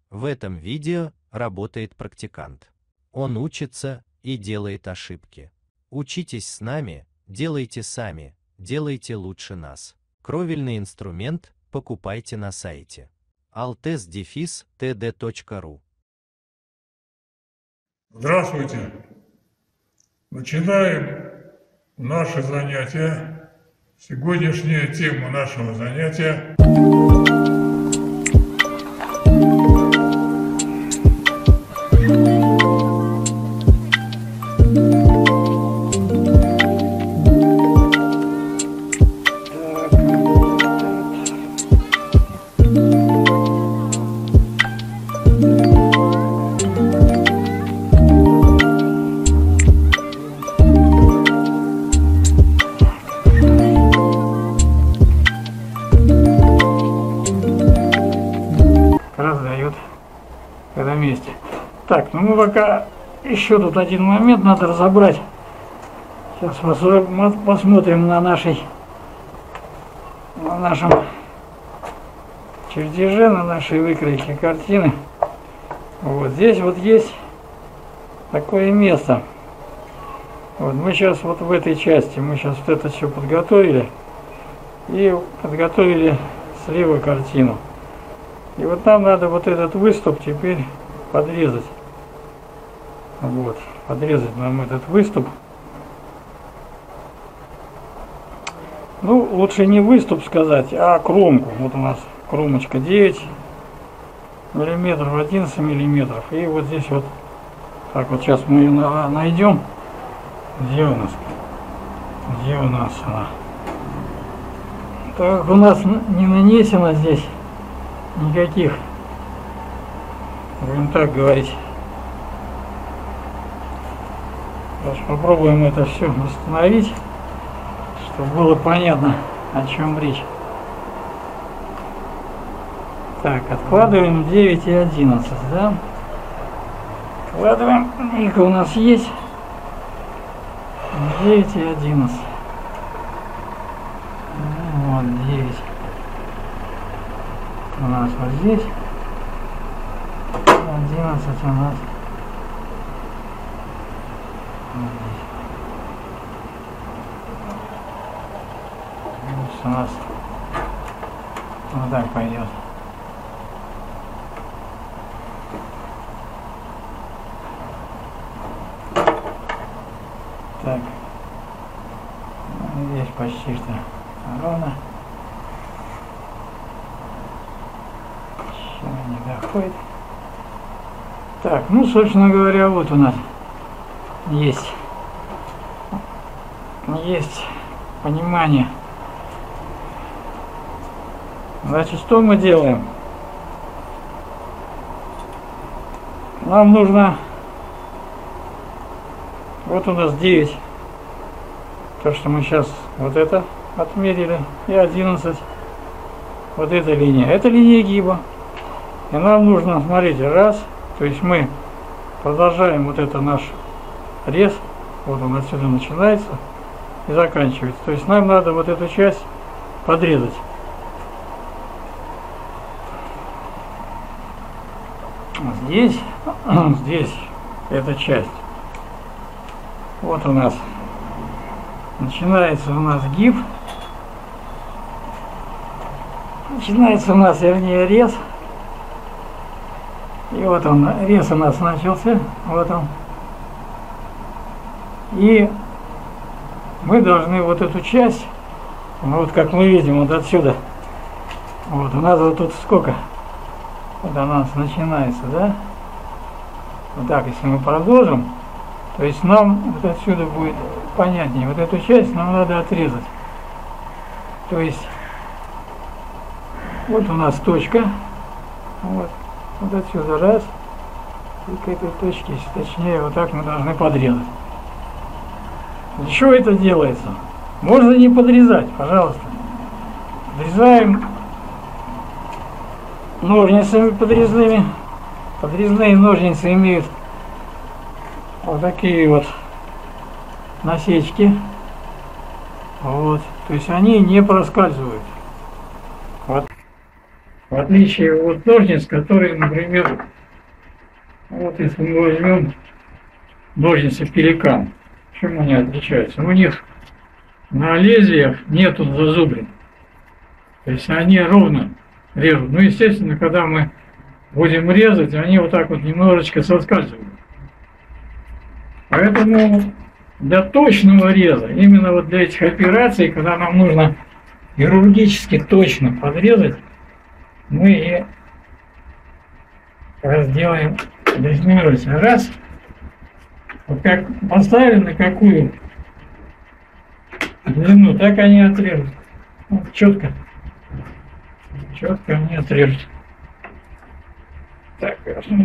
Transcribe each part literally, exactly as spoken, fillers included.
В этом видео работает практикант. Он учится и делает ошибки. Учитесь с нами, делайте сами, делайте лучше нас. Кровельный инструмент покупайте на сайте алтез дефис тэ дэ точка ру. Здравствуйте! Начинаем наше занятие. Сегодняшняя тема нашего занятия – раздает в этом месте. Так, ну мы пока еще тут один момент надо разобрать. Сейчас посмотрим на нашей на нашем чертеже, на нашей выкройке картины. Вот здесь вот есть такое место. Вот мы сейчас вот в этой части мы сейчас вот это все подготовили и подготовили слева картину. И вот нам надо вот этот выступ теперь подрезать. Вот, подрезать нам этот выступ. Ну, лучше не выступ сказать, а кромку. Вот у нас кромочка девять миллиметров, одиннадцать миллиметров. И вот здесь вот, так вот сейчас мы ее найдем. Где у нас? Где у нас она? Так как у нас не нанесено здесь никаких, будем так говорить. Сейчас попробуем это все восстановить, чтобы было понятно, о чем речь. Так, откладываем девять и одиннадцать, да? Откладываем, их у нас есть девять и одиннадцать. Вот девять. У нас вот здесь одиннадцать у нас вот здесь. Здесь у нас вот так пойдет. Так, здесь почти что ровно. Не доходит. Так, ну, собственно говоря, вот у нас есть есть понимание. Значит, что мы делаем? Нам нужно, вот у нас девять, то, что мы сейчас вот это отмерили, и одиннадцать, вот эта линия, это линия гиба. И нам нужно, смотрите, раз, то есть мы продолжаем вот это наш рез, вот он отсюда начинается и заканчивается. То есть нам надо вот эту часть подрезать. Здесь, здесь эта часть. Вот у нас начинается у нас гиб, начинается у нас, вернее, рез. И вот он, рез у нас начался, вот он. И мы должны вот эту часть, вот как мы видим, вот отсюда, вот у нас вот тут сколько, вот у нас начинается, да? Вот так, если мы продолжим, то есть нам вот отсюда будет понятнее. Вот эту часть нам надо отрезать. То есть вот у нас точка, вот. Вот отсюда раз, и к этой точке, точнее, вот так мы должны подрезать. Для чего это делается? Можно не подрезать, пожалуйста. Подрезаем ножницами подрезными. Подрезные ножницы имеют вот такие вот насечки. Вот. То есть они не проскальзывают. Вот. В отличие от ножниц, которые, например, вот если мы возьмем ножницы пеликан, чем они отличаются? У них на лезвиях нету зазубрин. То есть они ровно режут. Ну, естественно, когда мы будем резать, они вот так вот немножечко соскальзывают. Поэтому для точного реза, именно вот для этих операций, когда нам нужно хирургически точно подрезать, мы и разделаем, дозируемся. Раз, вот как поставили на какую длину, так они отрежут. Вот, четко. Четко они отрежут. Так,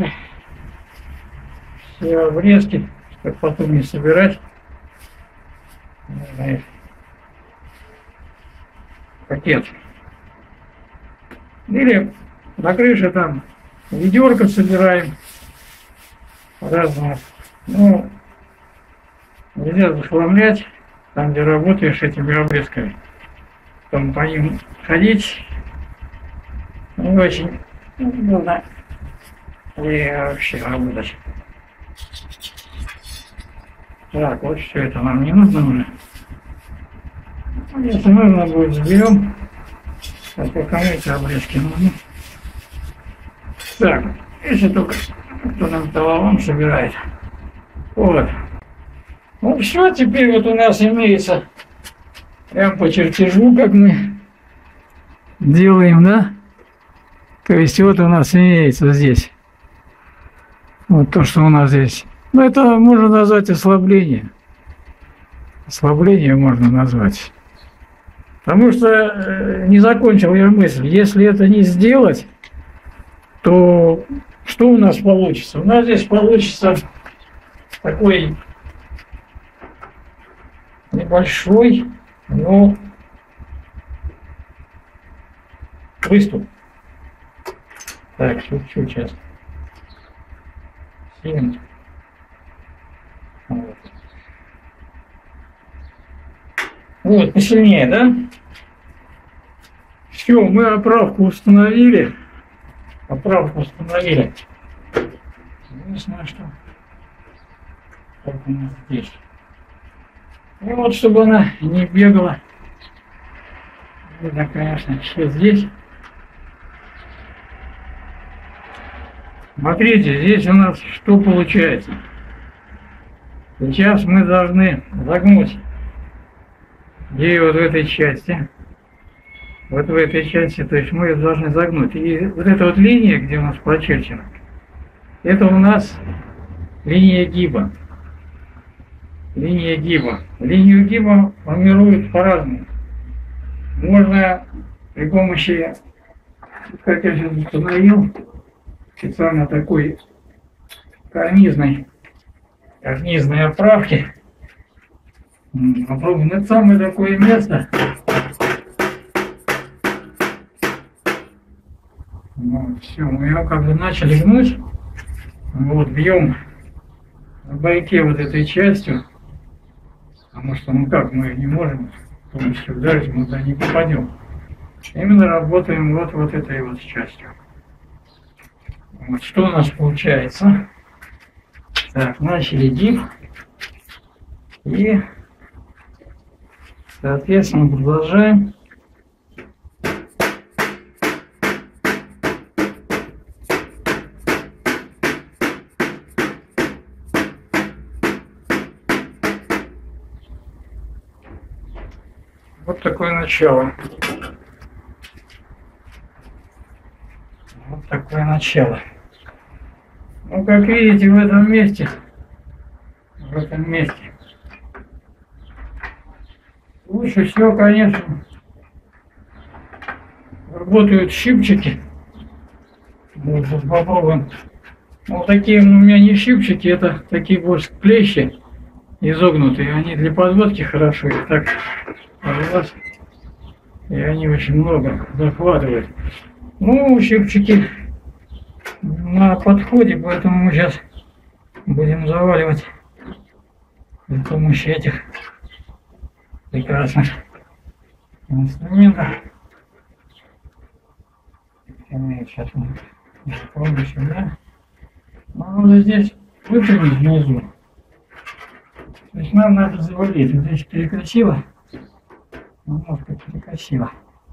все обрезки, чтобы потом не собирать. Нужно их в пакет. Или на крыше там ведерко собираем разного. Ну, нельзя захламлять там, где работаешь этими обрезками. Там по ним ходить не очень удобно. И вообще работать. Так, вот все это нам не нужно уже. Если нужно будет, заберем. А пока эти обрезки нужны. Так, если только кто нам талалом собирает. Вот. Ну все, теперь вот у нас имеется прям по чертежу, как мы делаем, да? То есть вот у нас имеется здесь. Вот то, что у нас здесь. Ну, это можно назвать ослабление. Ослабление можно назвать. Потому что э, не закончил я мысль. Если это не сделать, то что у нас получится? У нас здесь получится такой небольшой, но выступ. Так, шучу сейчас. Сильно. Вот. Вот, посильнее, да? Все, мы оправку установили. Оправку установили. Не знаю, что. Как у нас здесь. И вот, чтобы она не бегала. Видно, конечно, все здесь. Смотрите, здесь у нас что получается. Сейчас мы должны загнуть ей вот в этой части. Вот в этой части, то есть мы ее должны загнуть. И вот эта вот линия, где у нас прочерчена, это у нас линия гиба. Линия гиба. Линию гиба формируют по-разному. Можно при помощи, как я сейчас установил, специально такой карнизной, карнизной оправки. Попробуем. Это самое такое место. Вот, все, мы ее как бы начали гнуть. Вот, бьем на бойке вот этой частью. Потому что, ну как, мы не можем полностью ударить, мы туда не попадем. Именно работаем вот, вот этой вот частью. Вот что у нас получается. Так, начали гиб. И, соответственно, продолжаем. Вот такое начало. Вот такое начало. Ну, как видите, в этом месте, в этом месте, лучше всего, конечно, работают щипчики. Вот, вот попробуем. Вот такие у меня не щипчики, это такие больше клещи изогнутые. Они для подводки хорошо. И так раз, и они очень много захватывают. Ну, щипчики на подходе, поэтому мы сейчас будем заваливать при помощи этих прекрасных инструментов. имеет. Сейчас мы попробуем сюда. Но нужно здесь выпрямить внизу. То есть нам надо завалить. Вот здесь перекосило. Немножко перекосило.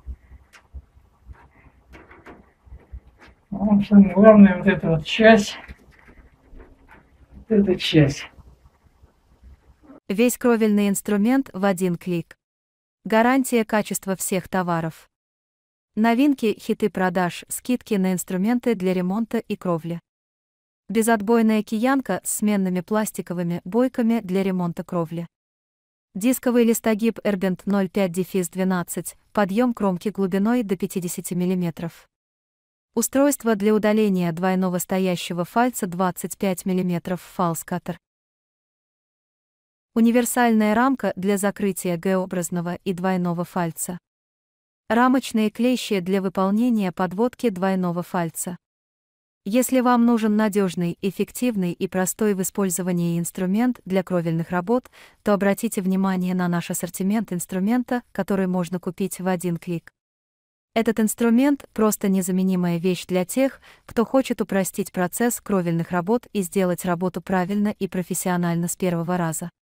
Ну, самое главное, вот эта вот часть. Вот эта часть. Весь кровельный инструмент в один клик. Гарантия качества всех товаров. Новинки, хиты продаж, скидки на инструменты для ремонта и кровли. Безотбойная киянка с сменными пластиковыми бойками для ремонта кровли. Дисковый листогиб Эрбент ноль пять двенадцать, подъем кромки глубиной до пятидесяти миллиметров. Устройство для удаления двойного стоящего фальца двадцать пять миллиметров фалс-каттер. Универсальная рамка для закрытия Г-образного и двойного фальца. Рамочные клещи для выполнения подводки двойного фальца. Если вам нужен надежный, эффективный и простой в использовании инструмент для кровельных работ, то обратите внимание на наш ассортимент инструмента, который можно купить в один клик. Этот инструмент – просто незаменимая вещь для тех, кто хочет упростить процесс кровельных работ и сделать работу правильно и профессионально с первого раза.